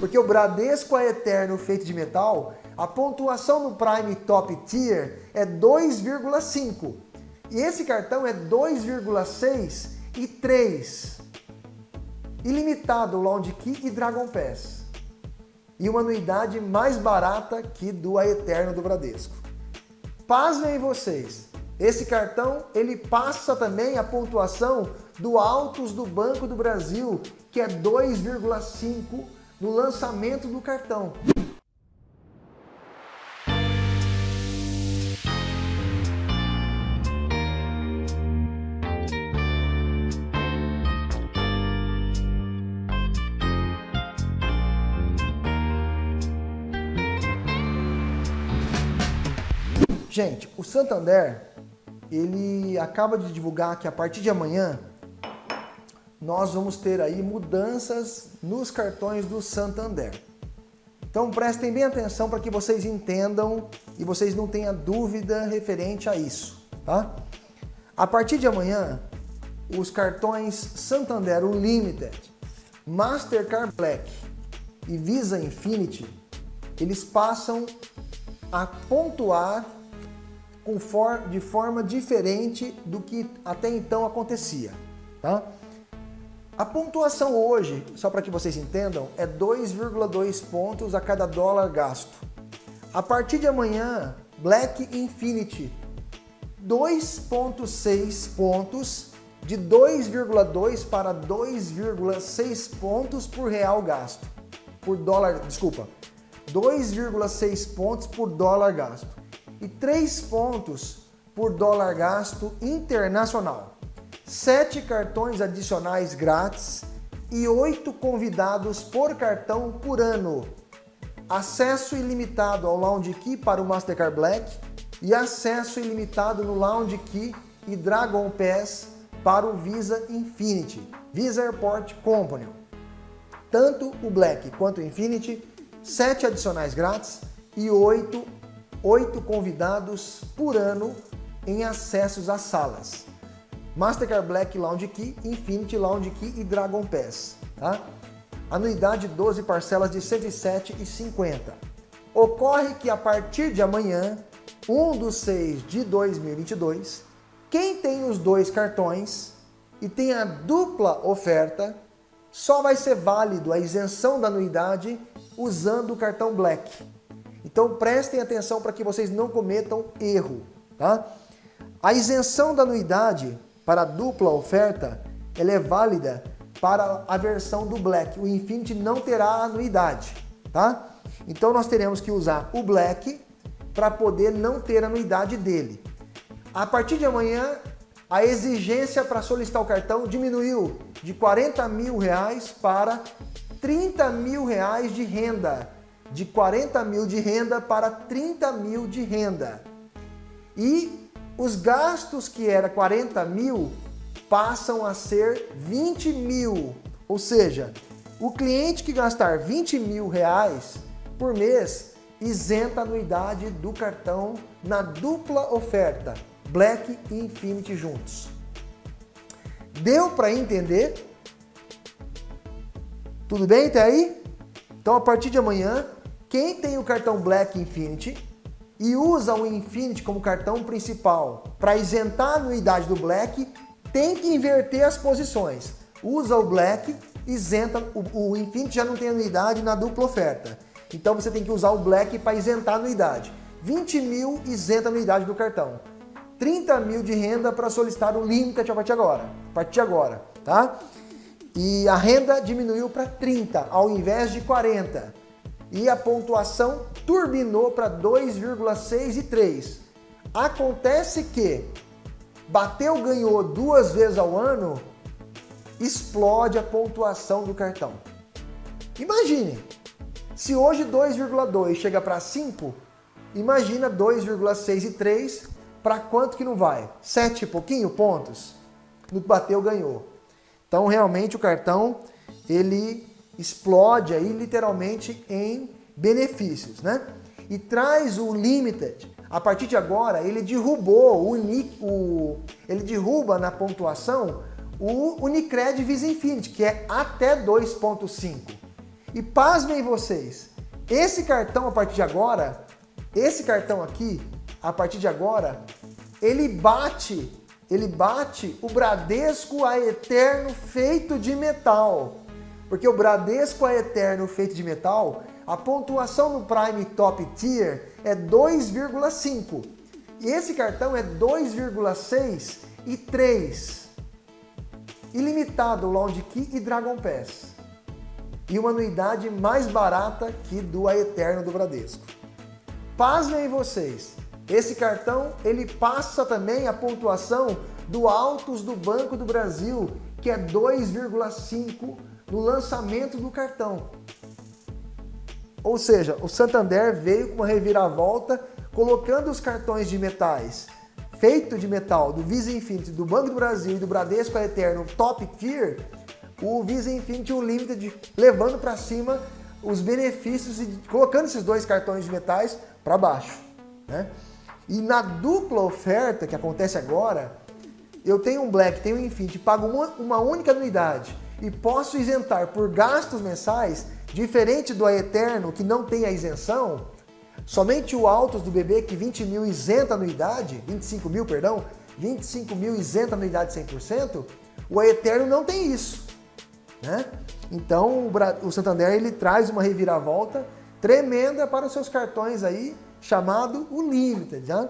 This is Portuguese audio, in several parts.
Porque o Bradesco é eterno feito de metal, a pontuação no Prime Top Tier é 2,5. E esse cartão é 2,6 e 3. Ilimitado Lounge Key e Dragon Pass. E uma anuidade mais barata que do Aeterno do Bradesco. Pasmem vocês, esse cartão ele passa também a pontuação do Altos do Banco do Brasil, que é 2,5 no lançamento do cartão. Gente, o Santander, ele acaba de divulgar que a partir de amanhã nós vamos ter aí mudanças nos cartões do Santander. Então prestem bem atenção para que vocês entendam e vocês não tenham dúvida referente a isso, tá? A partir de amanhã, os cartões Santander Unlimited, Mastercard Black e Visa Infinity, eles passam a pontuar de forma diferente do que até então acontecia, tá? A pontuação hoje, só para que vocês entendam, é 2,2 pontos a cada dólar gasto. A partir de amanhã, Black Infinity, 2,6 pontos, de 2,2 para 2,6 pontos por real gasto. Por dólar, desculpa, 2,6 pontos por dólar gasto. E 3 pontos por dólar gasto internacional. 7 cartões adicionais grátis e 8 convidados por cartão por ano. Acesso ilimitado ao Lounge Key para o Mastercard Black e acesso ilimitado no Lounge Key e Dragon Pass para o Visa Infinity, Visa Airport Company. Tanto o Black quanto o Infinity, 7 adicionais grátis e 8 convidados por ano em acessos às salas. Mastercard Black Lounge Key, Infinity Lounge Key e Dragon Pass. Tá? Anuidade 12 parcelas de R$ 107,50. Ocorre que a partir de amanhã, 1/6 de 2022, quem tem os 2 cartões e tem a dupla oferta, só vai ser válido a isenção da anuidade usando o cartão Black. Então prestem atenção para que vocês não cometam erro, tá? A isenção da anuidade para a dupla oferta, ela é válida para a versão do Black. O Infinity não terá anuidade, tá? Então nós teremos que usar o Black para poder não ter anuidade dele. A partir de amanhã, a exigência para solicitar o cartão diminuiu de R$40 mil para R$30 mil de renda. De 40 mil de renda para 30 mil de renda. E os gastos que era 40 mil passam a ser 20 mil. Ou seja, o cliente que gastar 20 mil reais por mês isenta a anuidade do cartão na dupla oferta, Black e Infinity juntos. Deu para entender? Tudo bem até aí? Então a partir de amanhã, quem tem o cartão Black Infinity e usa o Infinity como cartão principal para isentar a anuidade do Black, tem que inverter as posições. Usa o Black, isenta, o Infinity já não tem anuidade na dupla oferta. Então você tem que usar o Black para isentar a anuidade. 20 mil isenta a anuidade do cartão. 30 mil de renda para solicitar o Limited a partir de agora, tá? E a renda diminuiu para 30 ao invés de 40. E a pontuação turbinou para 2,6 e 3. Acontece que bateu, ganhou 2 vezes ao ano, explode a pontuação do cartão. Imagine, se hoje 2,2 chega para 5, imagina 2,6 e 3, para quanto que não vai? 7 e pouquinho pontos? No bateu, ganhou. Então realmente o cartão, ele explode aí literalmente em benefícios, né? E traz o Limited. A partir de agora, ele derrubou ele derruba na pontuação o Unicred Visa Infinity, que é até 2,5. E pasmem vocês, esse cartão a partir de agora, esse cartão aqui, a partir de agora, ele bate o Bradesco Aeterno feito de metal. Porque o Bradesco Aeterno feito de metal, a pontuação no Prime Top Tier é 2,5. E esse cartão é 2,6 e 3. Ilimitado Lounge Key e Dragon Pass. E uma anuidade mais barata que do Aeterno do Bradesco. Pasmem vocês, esse cartão ele passa também a pontuação do Altos do Banco do Brasil, que é 2,5 no lançamento do cartão. Ou seja, o Santander veio com uma reviravolta, colocando os cartões de metais feito de metal do Visa Infinity, do Banco do Brasil e do Bradesco Aeterno Top Tier, o Visa Infinity Unlimited levando para cima os benefícios e colocando esses dois cartões de metais para baixo, né? E na dupla oferta que acontece agora, eu tenho um Black, tenho um Infinity, pago uma única anuidade e posso isentar por gastos mensais, diferente do Aeterno que não tem a isenção. Somente o Altos do BB, que 20 mil isenta a anuidade, 25 mil, perdão, 25 mil isenta a anuidade 100%, o Aeterno não tem isso, né? Então o Santander ele traz uma reviravolta tremenda para os seus cartões aí, chamado o Limited, né?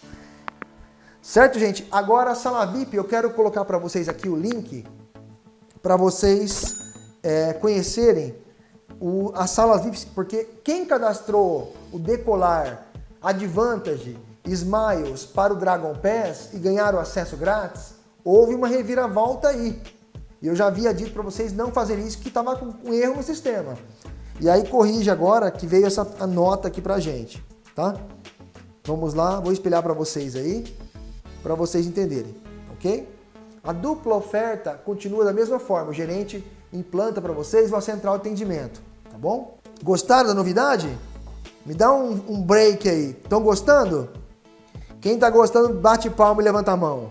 Certo, gente? Agora a sala VIP, eu quero colocar para vocês aqui o link para vocês conhecerem as salas VIP, porque quem cadastrou o Decolar, Advantage, Smiles para o Dragon Pass e ganharam acesso grátis, houve uma reviravolta aí. E eu já havia dito para vocês não fazerem isso, que estava com um erro no sistema. E aí corrige agora que veio essa nota aqui pra gente, tá? Vamos lá, vou espelhar para vocês aí, para vocês entenderem, ok? A dupla oferta continua da mesma forma, o gerente implanta para vocês uma central de atendimento, tá bom? Gostaram da novidade? Me dá um break aí. Estão gostando? Quem tá gostando, bate palma e levanta a mão.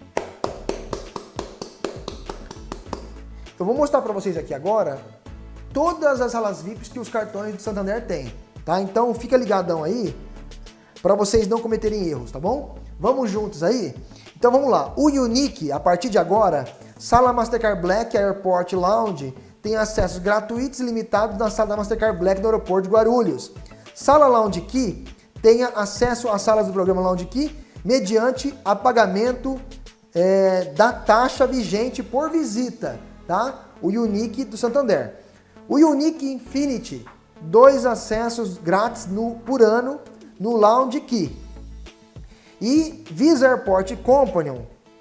Eu vou mostrar para vocês aqui agora todas as salas VIPs que os cartões do Santander têm, tá? Então fica ligadão aí para vocês não cometerem erros, tá bom? Vamos juntos aí? Então vamos lá. O Unique, a partir de agora, sala Mastercard Black Airport Lounge tem acessos gratuitos e limitados na sala da Mastercard Black no aeroporto de Guarulhos. Sala Lounge Key tenha acesso às salas do programa Lounge Key mediante apagamento da taxa vigente por visita, tá? O Unique do Santander. O Unique Infinity, 2 acessos grátis por ano no Lounge Key. E Visa Airport Companion,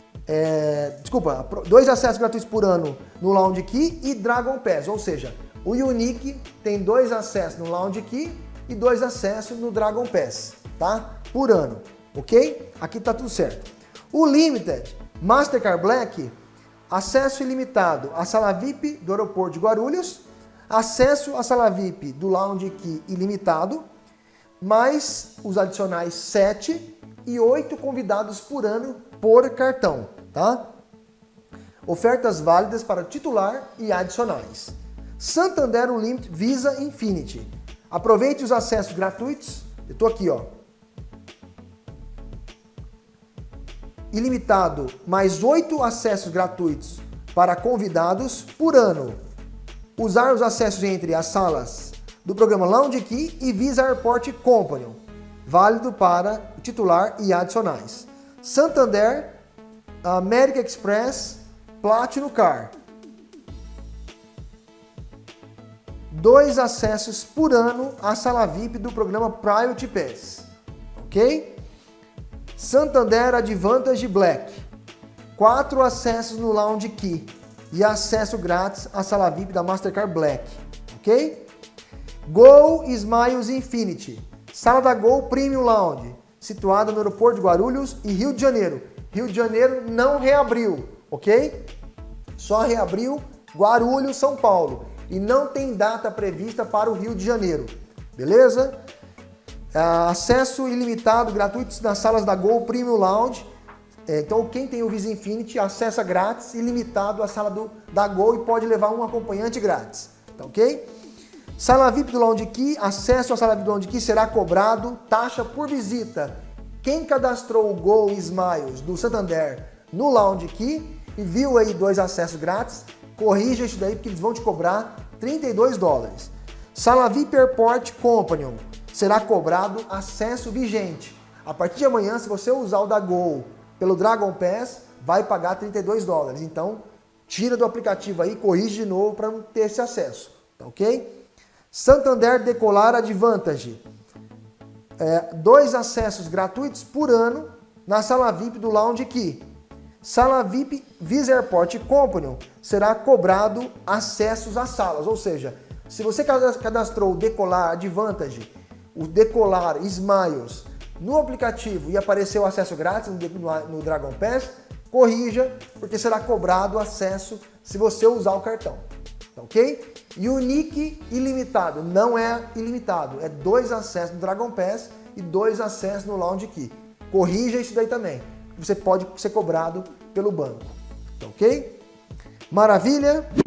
2 acessos gratuitos por ano no Lounge Key e Dragon Pass, ou seja, o Unique tem 2 acessos no Lounge Key e 2 acessos no Dragon Pass, tá? Por ano, ok? Aqui tá tudo certo. O Limited Mastercard Black, acesso ilimitado à sala VIP do aeroporto de Guarulhos, acesso à sala VIP do Lounge Key ilimitado, mais os adicionais 7 e 8 convidados por ano por cartão, tá? Ofertas válidas para titular e adicionais. Santander Unlimited Visa Infinity. Aproveite os acessos gratuitos. Eu tô aqui, ó. Ilimitado, mais 8 acessos gratuitos para convidados por ano. Usar os acessos entre as salas do programa Lounge Key e Visa Airport Companion. Válido para o titular e adicionais. Santander, American Express, Platinum Car. 2 acessos por ano à sala VIP do programa Priority Pass. Ok? Santander Advantage Black. 4 acessos no Lounge Key e acesso grátis à sala VIP da Mastercard Black. Ok? Gol Smiles Infinity. Sala da Gol Premium Lounge, situada no aeroporto de Guarulhos e Rio de Janeiro. Rio de Janeiro não reabriu, ok? Só reabriu Guarulhos, São Paulo. E não tem data prevista para o Rio de Janeiro, beleza? Acesso ilimitado, gratuito nas salas da Gol Premium Lounge. Então quem tem o Visa Infinity acessa grátis, ilimitado à sala da Gol e pode levar um acompanhante grátis, tá ok? Sala VIP do Lounge Key, acesso à sala VIP do Lounge Key será cobrado taxa por visita. Quem cadastrou o Gol Smiles do Santander no Lounge Key e viu aí 2 acessos grátis, corrija isso daí porque eles vão te cobrar $32. Sala VIP Airport Companion será cobrado acesso vigente. A partir de amanhã, se você usar o da Gol pelo Dragon Pass, vai pagar $32. Então, tira do aplicativo aí, corrige de novo para não ter esse acesso, tá ok? Santander Decolar Advantage. 2 acessos gratuitos por ano na sala VIP do Lounge Key. Sala VIP Visa Airport Companion será cobrado acessos às salas, ou seja, se você cadastrou o Decolar Advantage, o Decolar Smiles no aplicativo e apareceu acesso grátis no Dragon Pass, corrija, porque será cobrado acesso se você usar o cartão, tá ok? Unique ilimitado, não é ilimitado, é 2 acessos no Dragon Pass e 2 acessos no Lounge Key. Corrija isso daí também, você pode ser cobrado pelo banco, tá ok? Maravilha?